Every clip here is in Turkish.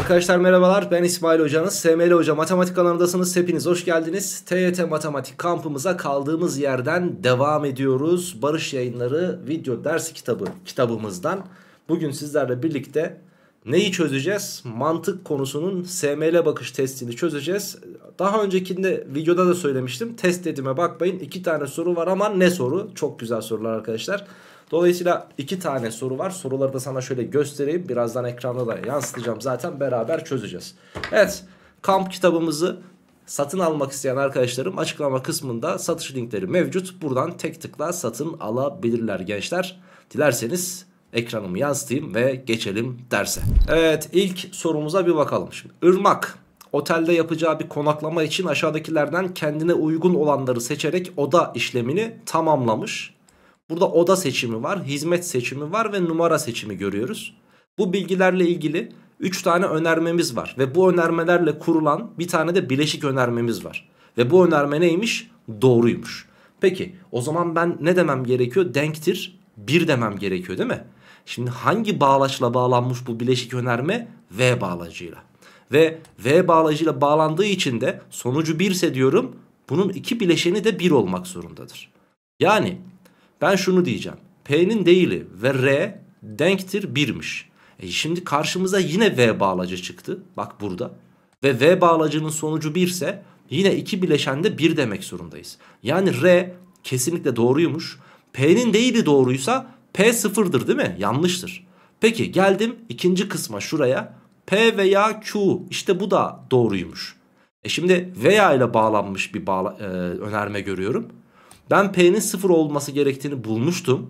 Arkadaşlar merhabalar, ben İsmail Hocanız. SML Hoca Matematik kanalındasınız. Hepiniz hoş geldiniz. TYT Matematik kampımıza kaldığımız yerden devam ediyoruz. Barış Yayınları video ders kitabımızdan. Bugün sizlerle birlikte neyi çözeceğiz? Mantık konusunun SML bakış testini çözeceğiz. Daha öncekinde videoda da söylemiştim. Test dediğime bakmayın. 2 tane soru var ama ne soru? Çok güzel sorular arkadaşlar. Dolayısıyla 2 tane soru var. Soruları da sana şöyle göstereyim. Birazdan ekranda da yansıtacağım. Zaten beraber çözeceğiz. Evet, kamp kitabımızı satın almak isteyen arkadaşlarım açıklama kısmında satış linkleri mevcut. Buradan tek tıkla satın alabilirler gençler. Dilerseniz ekranımı yansıtayım ve geçelim derse. Evet, ilk sorumuza bir bakalım. Şimdi Irmak otelde yapacağı bir konaklama için aşağıdakilerden kendine uygun olanları seçerek oda işlemini tamamlamış. Burada oda seçimi var, hizmet seçimi var ve numara seçimi görüyoruz. Bu bilgilerle ilgili 3 tane önermemiz var. Ve bu önermelerle kurulan bir tane de bileşik önermemiz var. Ve bu önerme neymiş? Doğruymuş. Peki o zaman ben ne demem gerekiyor? Denktir 1 demem gerekiyor değil mi? Şimdi hangi bağlaçla bağlanmış bu bileşik önerme? V bağlacıyla. Ve V bağlacıyla bağlandığı için de sonucu 1 ise diyorum, bunun 2 bileşeni de 1 olmak zorundadır. Yani ben şunu diyeceğim. P'nin değili ve R denktir 1'miş. Şimdi karşımıza yine V bağlacı çıktı. Bak burada. Ve V bağlacının sonucu 1 ise yine 2 bileşende 1 demek zorundayız. Yani R kesinlikle doğruymuş. P'nin değili doğruysa P sıfırdır değil mi? Yanlıştır. Peki geldim ikinci kısma, şuraya. P veya Q, işte bu da doğruymuş. Şimdi veya ile bağlanmış bir önerme görüyorum. Ben P'nin 0 olması gerektiğini bulmuştum.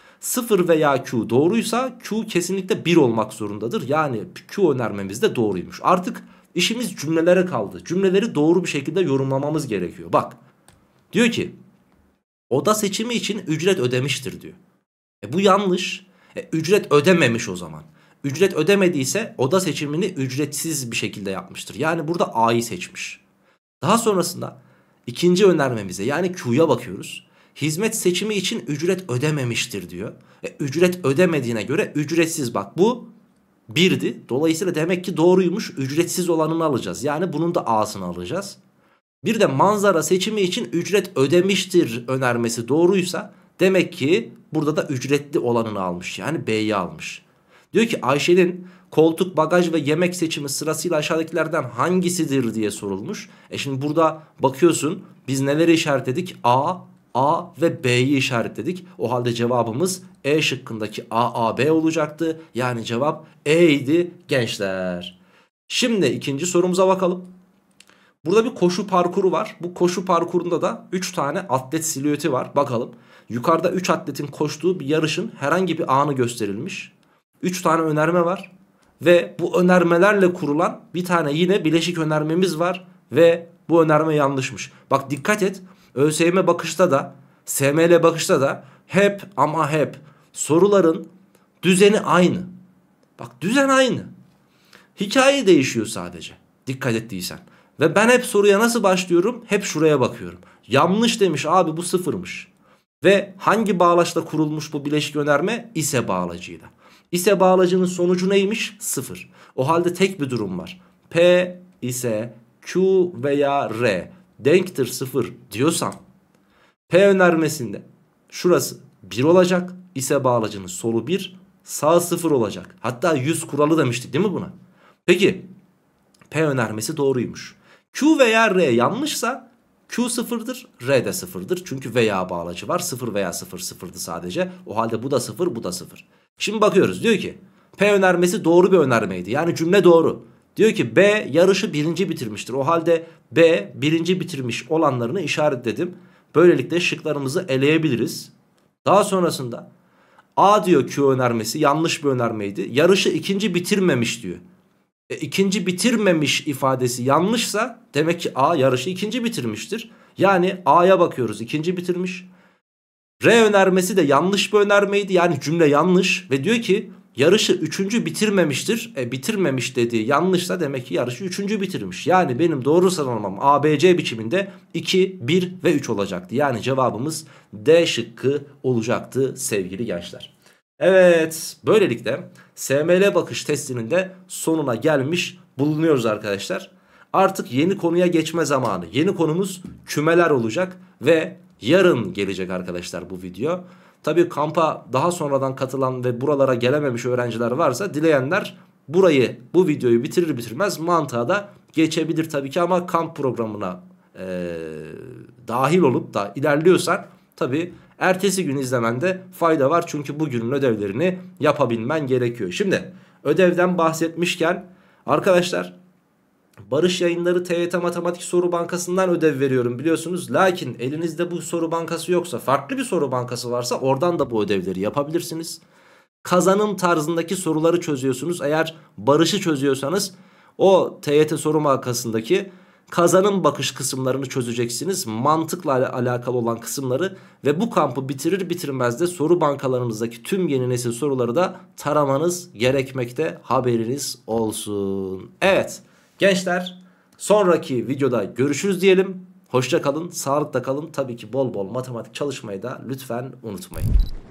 0 veya Q doğruysa Q kesinlikle 1 olmak zorundadır. Yani Q önermemiz de doğruymuş. Artık işimiz cümlelere kaldı. Cümleleri doğru bir şekilde yorumlamamız gerekiyor. Bak, diyor ki oda seçimi için ücret ödemiştir diyor. Bu yanlış. Ücret ödememiş o zaman. Ücret ödemediyse oda seçimini ücretsiz bir şekilde yapmıştır. Yani burada A'yı seçmiş. Daha sonrasında İkinci önermemize yani Q'ya bakıyoruz. Hizmet seçimi için ücret ödememiştir diyor. Ücret ödemediğine göre ücretsiz, bak bu 1'di. Dolayısıyla demek ki doğruymuş, ücretsiz olanını alacağız. Yani bunun da A'sını alacağız. Bir de manzara seçimi için ücret ödemiştir önermesi doğruysa demek ki burada da ücretli olanını almış. Yani B'yi almış. Diyor ki Ayşe'nin koltuk, bagaj ve yemek seçimi sırasıyla aşağıdakilerden hangisidir diye sorulmuş. Şimdi burada bakıyorsun biz neleri işaretledik? A ve B'yi işaretledik. O halde cevabımız E şıkkındaki A, B olacaktı. Yani cevap E idi gençler. Şimdi ikinci sorumuza bakalım. Burada bir koşu parkuru var. Bu koşu parkurunda da 3 tane atlet silüeti var. Bakalım. Yukarıda 3 atletin koştuğu bir yarışın herhangi bir anı gösterilmiş. 3 tane önerme var. Ve bu önermelerle kurulan bir tane yine bileşik önermemiz var. Ve bu önerme yanlışmış. Bak dikkat et. ÖSYM bakışta da SML bakışta da hep ama hep soruların düzeni aynı. Bak düzen aynı. Hikaye değişiyor sadece. Dikkat ettiysen. Ve ben hep soruya nasıl başlıyorum? Hep şuraya bakıyorum. Yanlış demiş abi, bu sıfırmış. Ve hangi bağlaçla kurulmuş bu bileşik önerme? İse bağlacıyla. İse bağlacının sonucu neymiş? 0. O halde tek bir durum var. P ise Q veya R denktir 0 diyorsam P önermesinde şurası 1 olacak. İse bağlacının solu 1, sağı 0 olacak. Hatta 100 kuralı demiştik değil mi buna? Peki P önermesi doğruymuş. Q veya R yanlışsa Q sıfırdır, R de sıfırdır. Çünkü veya bağlacı var. 0 veya 0 sıfırdı sadece. O halde bu da 0, bu da 0. Şimdi bakıyoruz. Diyor ki P önermesi doğru bir önermeydi. Yani cümle doğru. Diyor ki B yarışı birinci bitirmiştir. O halde B birinci bitirmiş olanlarını işaretledim. Böylelikle şıklarımızı eleyebiliriz. Daha sonrasında A diyor Q önermesi yanlış bir önermeydi. Yarışı ikinci bitirmemiş diyor. İkinci bitirmemiş ifadesi yanlışsa demek ki A yarışı ikinci bitirmiştir. Yani A'ya bakıyoruz, ikinci bitirmiş. R önermesi de yanlış bir önermeydi. Yani cümle yanlış ve diyor ki yarışı üçüncü bitirmemiştir. Bitirmemiş dediği yanlışsa demek ki yarışı üçüncü bitirmiş. Yani benim doğru sıralamam ABC biçiminde 2, 1 ve 3 olacaktı. Yani cevabımız D şıkkı olacaktı sevgili gençler. Evet, böylelikle SML bakış testinin de sonuna gelmiş bulunuyoruz arkadaşlar. Artık yeni konuya geçme zamanı. Yeni konumuz kümeler olacak ve yarın gelecek arkadaşlar bu video. Tabii kampa daha sonradan katılan ve buralara gelememiş öğrenciler varsa dileyenler bu videoyu bitirir bitirmez mantığa da geçebilir tabii ki, ama kamp programına dahil olup da ilerliyorsan tabii ertesi gün izlemende fayda var. Çünkü bugünün ödevlerini yapabilmen gerekiyor. Şimdi ödevden bahsetmişken arkadaşlar, Barış Yayınları TYT Matematik Soru Bankası'ndan ödev veriyorum biliyorsunuz. Lakin elinizde bu soru bankası yoksa, farklı bir soru bankası varsa oradan da bu ödevleri yapabilirsiniz. Kazanım tarzındaki soruları çözüyorsunuz. Eğer Barış'ı çözüyorsanız o TYT Soru Bankası'ndaki kazanım bakış kısımlarını çözeceksiniz. Mantıkla alakalı olan kısımları ve bu kampı bitirir bitirmez de soru bankalarınızdaki tüm yeni nesil soruları da taramanız gerekmekte, haberiniz olsun. Evet gençler, sonraki videoda görüşürüz diyelim. Hoşça kalın, sağlıkla kalın. Tabii ki bol bol matematik çalışmayı da lütfen unutmayın.